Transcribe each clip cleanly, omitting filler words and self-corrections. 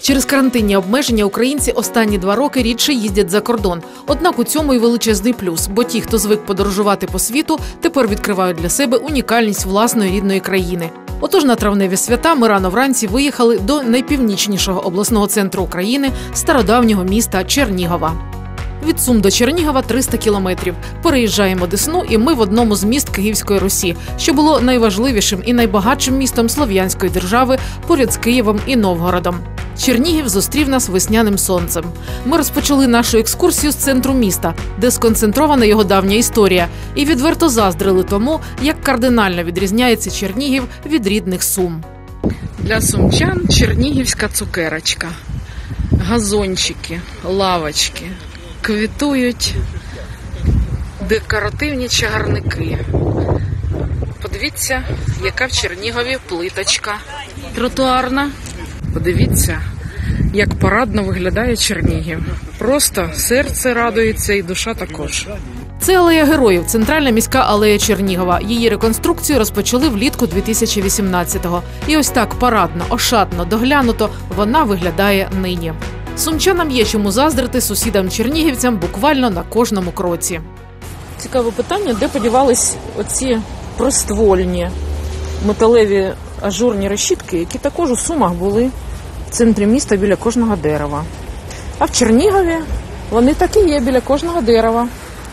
Через карантинні обмеження українці останні 2 роки рідше їздять за кордон. Однак у цьому і величезний плюс, бо ті, хто звик подорожувати по світу, тепер відкривають для себе унікальність власної рідної країни. Отож на травневі свята ми рано вранці виїхали до найпівнічнішого обласного центру України – стародавнього міста Чернігова. Від Сум до Чернігова 300 кілометрів. Переїжджаємо Десну, і ми в одному з міст Київської Русі, що було найважливішим і найбагатшим містом Слов'янської держави поряд з Києвом і Новгородом. Чернігів зустрів нас весняним сонцем. Ми розпочали нашу екскурсію з центру міста, де сконцентрована його давня історія, і відверто заздрили тому, як кардинально відрізняється Чернігів від рідних Сум. Для сумчан чернігівська цукерочка. Газончики, лавочки, квітують декоративні чагарники. Подивіться, яка в Чернігові плиточка тротуарна. Подивіться, як парадно виглядає Чернігів. Просто серце радується і душа також. Це алея Героїв, центральна міська алея Чернігова. Її реконструкцію розпочали влітку 2018-го. І ось так парадно, ошатно, доглянуто вона виглядає нині. Сумчанам є чому заздрити сусідам-чернігівцям буквально на кожному кроці. Цікаве питання, де подівались оці приствольні металеві ажурні решітки, які також у Сумах були в центрі міста біля кожного дерева. А в Чернігові вони так і є біля кожного дерева.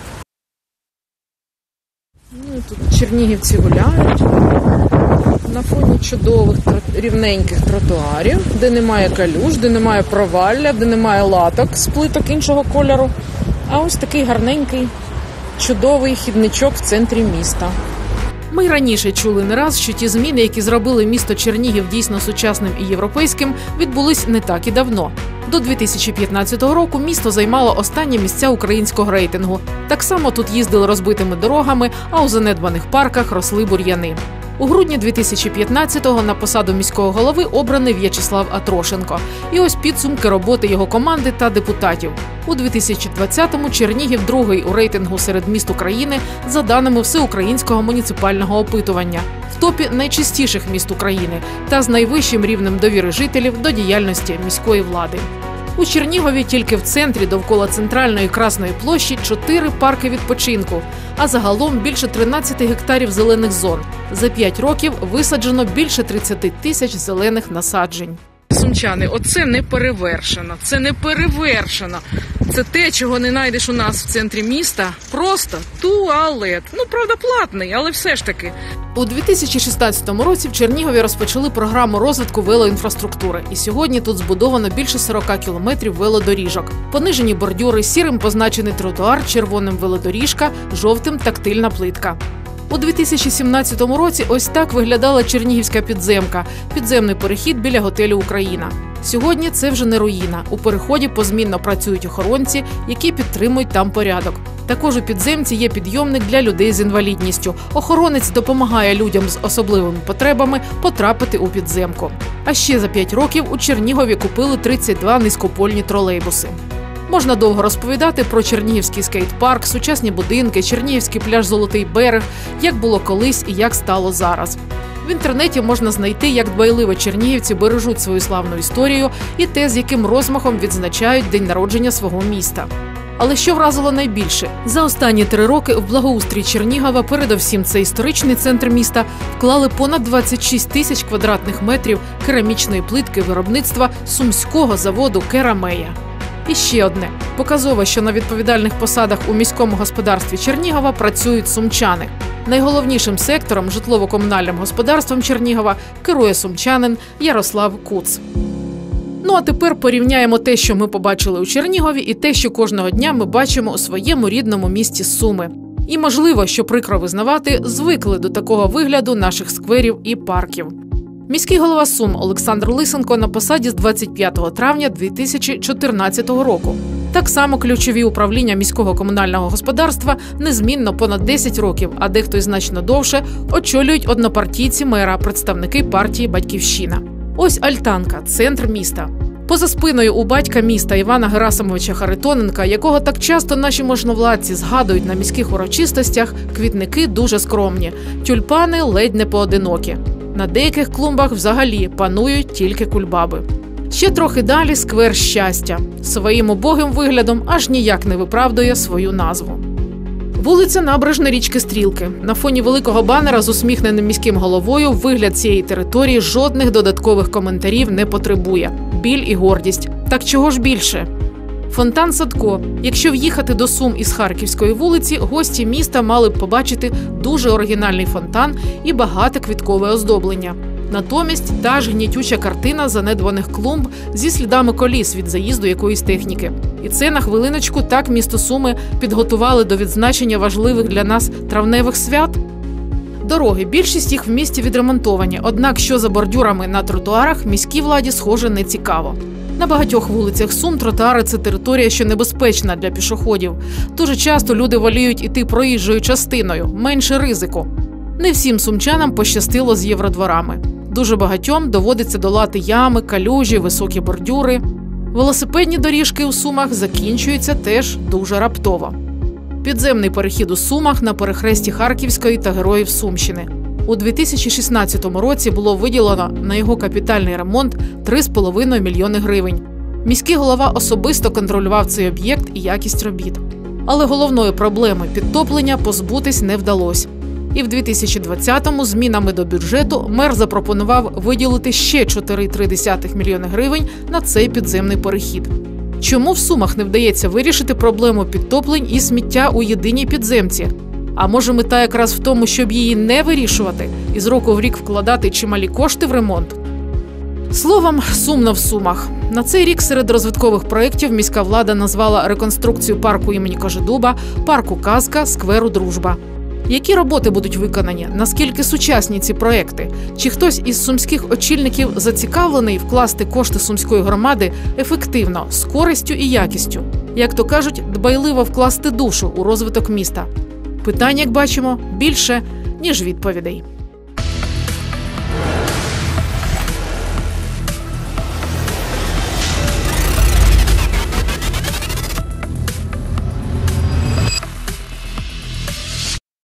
Тут чернігівці гуляють на фоні чудових рівненьких тротуарів, де немає калюж, де немає провалля, де немає латок з плиток іншого кольору. А ось такий гарненький, чудовий хідничок в центрі міста. Ми й раніше чули не раз, що ті зміни, які зробили місто Чернігів дійсно сучасним і європейським, відбулись не так і давно. До 2015 року місто займало останні місця українського рейтингу. Так само тут їздили розбитими дорогами, а у занедбаних парках росли бур'яни. У грудні 2015-го на посаду міського голови обраний В'ячеслав Атрошенко. І ось підсумки роботи його команди та депутатів. У 2020-му Чернігів другий у рейтингу серед міст України за даними всеукраїнського муніципального опитування. В топі найчистіших міст України та з найвищим рівнем довіри жителів до діяльності міської влади. У Чернігові тільки в центрі довкола центральної Красної площі 4 парки відпочинку, а загалом більше 13 гектарів зелених зон. За 5 років висаджено більше 30 тисяч зелених насаджень. Сумчани, оце не перевершено, це не перевершено. Це те, чого не знайдеш у нас в центрі міста. Просто туалет. Ну, правда, платний, але все ж таки. У 2016 році в Чернігові розпочали програму розвитку велоінфраструктури. І сьогодні тут збудовано більше 40 кілометрів велодоріжок. Понижені бордюри, сірим позначений тротуар, червоним велодоріжка, жовтим тактильна плитка. У 2017 році ось так виглядала Чернігівська підземка – підземний перехід біля готелю «Україна». Сьогодні це вже не руїна. У переході позмінно працюють охоронці, які підтримують там порядок. Також у підземці є підйомник для людей з інвалідністю. Охоронець допомагає людям з особливими потребами потрапити у підземку. А ще за 5 років у Чернігові купили 32 низькопольні тролейбуси. Можна довго розповідати про Чернігівський скейт-парк, сучасні будинки, Чернігівський пляж «Золотий берег», як було колись і як стало зараз. В інтернеті можна знайти, як дбайливо чернігівці бережуть свою славну історію і те, з яким розмахом відзначають день народження свого міста. Але що вразило найбільше? За останні 3 роки в благоустрій Чернігова, передовсім це історичний центр міста, вклали понад 26 тисяч квадратних метрів керамічної плитки виробництва сумського заводу «Керамея». І ще одне. Показово, що на відповідальних посадах у міському господарстві Чернігова працюють сумчани. Найголовнішим сектором – житлово-комунальним господарством Чернігова керує сумчанин Ярослав Куц. Ну а тепер порівняємо те, що ми побачили у Чернігові, і те, що кожного дня ми бачимо у своєму рідному місті Суми. І можливо, що прикро визнавати, звикли до такого вигляду наших скверів і парків. Міський голова Сум Олександр Лисенко на посаді з 25 травня 2014 року. Так само ключові управління міського комунального господарства незмінно понад 10 років, а дехто й значно довше, очолюють однопартійці мера, представники партії «Батьківщина». Ось Альтанка – центр міста. Поза спиною у батька міста Івана Герасимовича Харитоненка, якого так часто наші можновладці згадують на міських урочистостях, квітники дуже скромні, тюльпани ледь не поодинокі. На деяких клумбах взагалі панують тільки кульбаби. Ще трохи далі – сквер Щастя. Своїм убогим виглядом аж ніяк не виправдує свою назву. Вулиця Набережна річки Стрілки. На фоні великого банера з усміхненим міським головою вигляд цієї території жодних додаткових коментарів не потребує. Біль і гордість. Так чого ж більше? Фонтан Садко. Якщо в'їхати до Сум із Харківської вулиці, гості міста мали б побачити дуже оригінальний фонтан і багате квіткове оздоблення. Натомість та ж гнітюча картина занедбаних клумб зі слідами коліс від заїзду якоїсь техніки. І це, на хвилиночку, так місто Суми підготували до відзначення важливих для нас травневих свят? Дороги. Більшість їх в місті відремонтовані, однак що за бордюрами на тротуарах міській владі, схоже, не цікаво. На багатьох вулицях Сум тротуари – це територія, що небезпечна для пішоходів. Дуже часто люди воліють іти проїжджою частиною, менше ризику. Не всім сумчанам пощастило з євродворами. Дуже багатьом доводиться долати ями, калюжі, високі бордюри. Велосипедні доріжки у Сумах закінчуються теж дуже раптово. Підземний перехід у Сумах на перехресті Харківської та Героїв Сумщини. У 2016 році було виділено на його капітальний ремонт 3,5 мільйони гривень. Міський голова особисто контролював цей об'єкт і якість робіт. Але головної проблеми – підтоплення – позбутись не вдалося. І в 2020-му змінами до бюджету мер запропонував виділити ще 4,3 мільйони гривень на цей підземний перехід. Чому в Сумах не вдається вирішити проблему підтоплень і сміття у єдиній підземці? А може мета якраз в тому, щоб її не вирішувати і з року в рік вкладати чималі кошти в ремонт? Словом, сумно в Сумах. На цей рік серед розвиткових проєктів міська влада назвала реконструкцію парку імені Кожедуба, парку Казка, скверу Дружба. Які роботи будуть виконані? Наскільки сучасні ці проєкти? Чи хтось із сумських очільників зацікавлений вкласти кошти сумської громади ефективно, з користю і якістю? Як то кажуть, дбайливо вкласти душу у розвиток міста? Питань, як бачимо, більше, ніж відповідей.